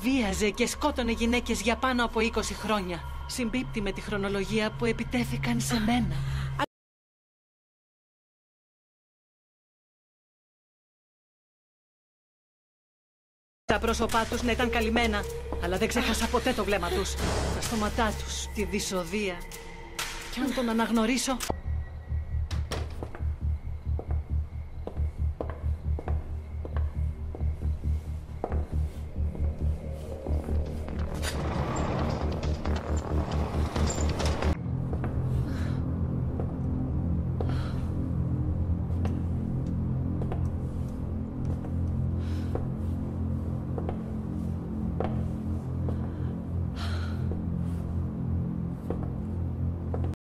βίαζε και σκότωνε γυναίκες για πάνω από 20 χρόνια. Συμπίπτει με τη χρονολογία που επιτέθηκαν σε μένα. Τα πρόσωπά τους να ήταν καλυμμένα, αλλά δεν ξέχασα ποτέ το βλέμμα τους, τα στόματά τους, τη δυσοδεία. Κι αν τον αναγνωρίσω...